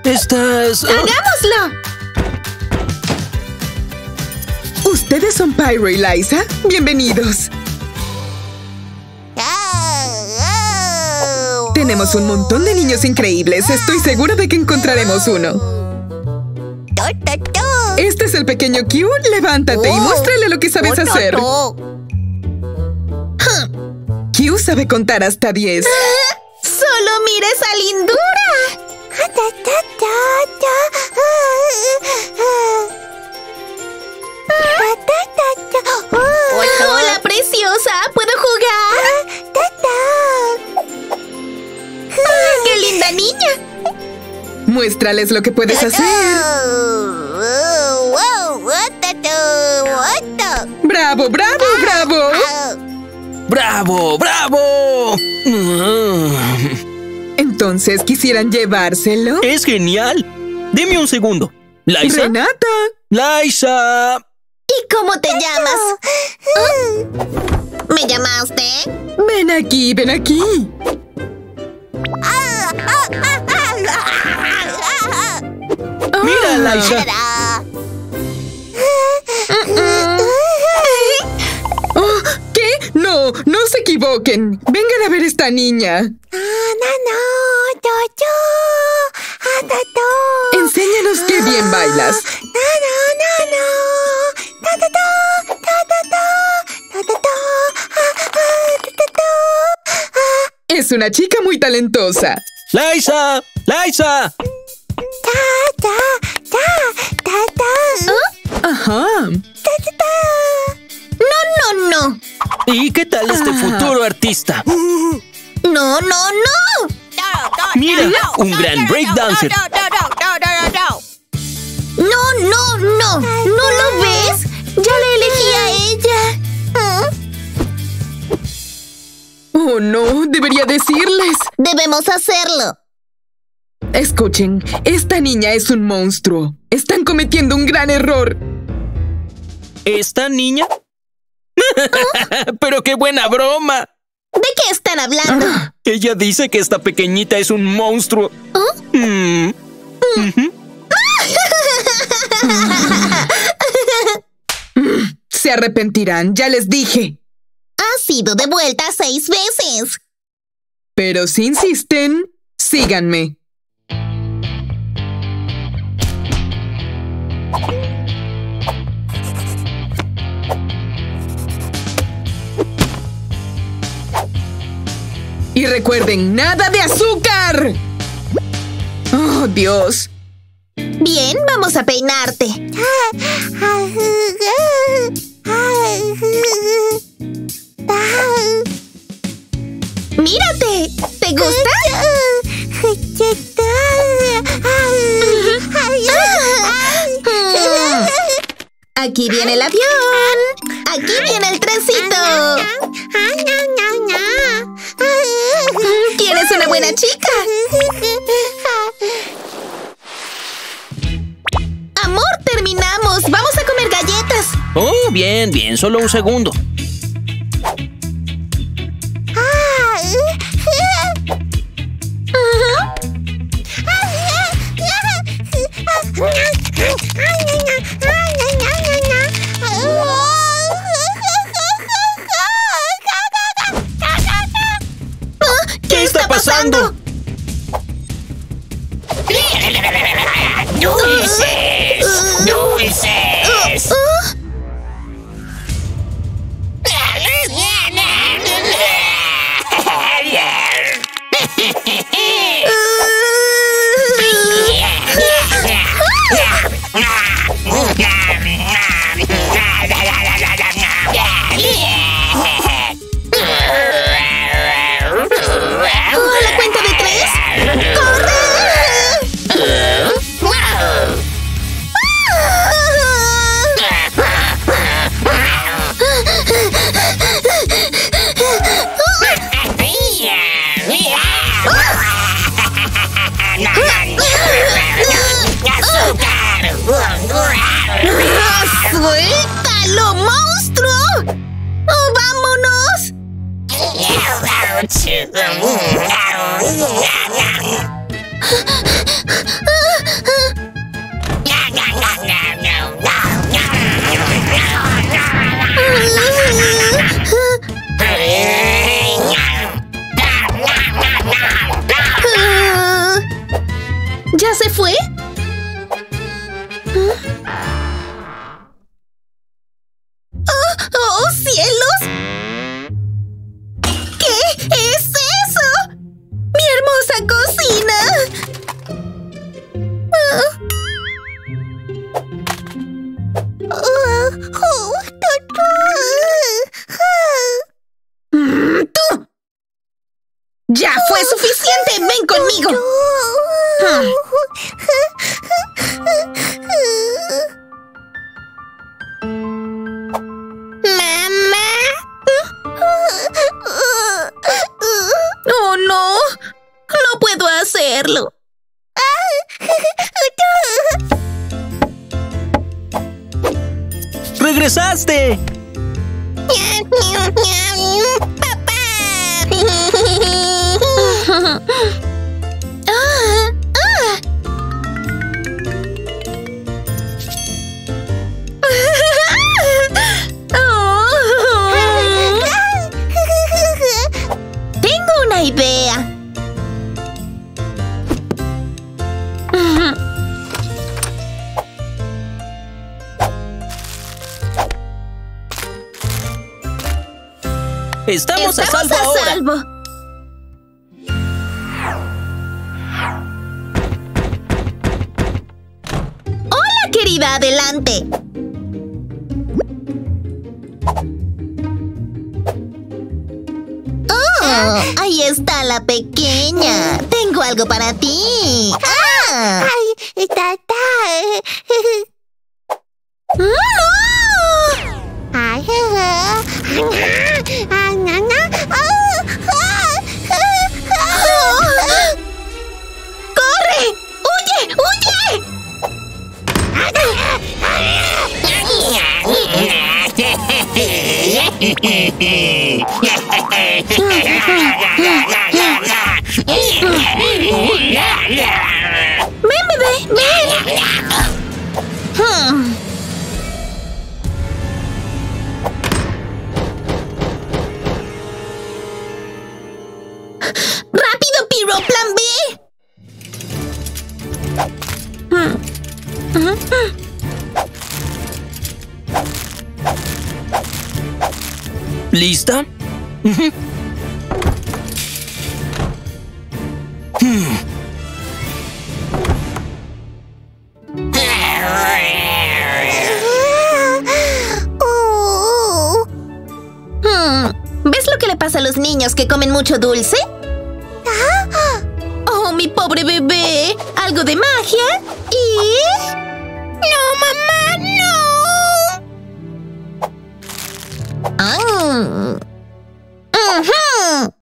Estás... ¡Hagámoslo! ¿Ustedes son Pyro y Liza? ¡Bienvenidos! Tenemos un montón de niños increíbles. Estoy segura de que encontraremos uno. Este es el pequeño Q. Levántate y muéstrale lo que sabes hacer. Q sabe contar hasta 10. ¡Solo mira esa lindura! ¡Hola, preciosa! ¿Puedo jugar? ¡Qué linda niña! Muéstrales lo que puedes hacer. ¡Bravo, bravo, bravo! ¡Bravo, bravo! Entonces, ¿quisieran llevárselo? ¡Es genial! Deme un segundo. ¿Liza? ¡Renata! ¡Liza! ¿Y cómo te llamas? ¿Me llamaste? ¡Ven aquí, ven aquí! ¡Mira, Liza! Oh, ¿qué? No, no se equivoquen. Vengan a ver esta niña. Enséñanos qué bien bailas. Es una chica muy talentosa. ¡Liza! ¡Liza! Ajá. No. ¿Y qué tal este futuro artista? No. ¡Mira! ¡Un gran breakdancer! No. ¿No lo ves? Ya le elegí a ella. Oh, no, debería decirles. Debemos hacerlo. Escuchen, esta niña es un monstruo. Están cometiendo un gran error. ¿Esta niña? ¡Pero qué buena broma! ¿De qué están hablando? Ella dice que esta pequeñita es un monstruo. Se arrepentirán, ya les dije. Ha sido devuelta 6 veces. Pero si insisten, síganme. Y recuerden, ¡nada de azúcar! ¡Oh, Dios! Bien, vamos a peinarte. ¡Mírate! ¿Te gusta? Aquí viene el avión. Aquí viene el trencito. ¿Quieres una buena chica? Amor, terminamos. Vamos a comer galletas. Oh, bien, solo un segundo. ¿Qué está pasando? ¡Dulces! ¿La cuenta de 3? ¡Corre! ¡Suéltalo, monstruo! ¡Oh, vámonos! conmigo. Mamá. Oh, no. No puedo hacerlo. ¡Regresaste! ¡Papá! Tengo una idea. Estamos a salvo ahora. Hola, querida, adelante. Oh, ahí está la pequeña. Tengo algo para ti. ¡Ay, está! ¡No! ¡Corre! ¡Huye! ¡Huye! ¡Ven, bebé! ¡Ven! ¡Rápido, Piro! ¡Plan B! ¿Lista? ¿Ves lo que le pasa a los niños que comen mucho dulce? ¡Oh, mi pobre bebé! Algo de magia y...